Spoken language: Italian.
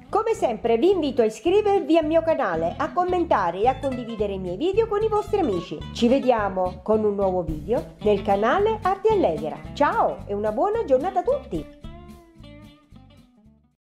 Come sempre vi invito a iscrivervi al mio canale, a commentare e a condividere i miei video con i vostri amici. Ci vediamo con un nuovo video nel canale Arte Allegra. Ciao e una buona giornata a tutti!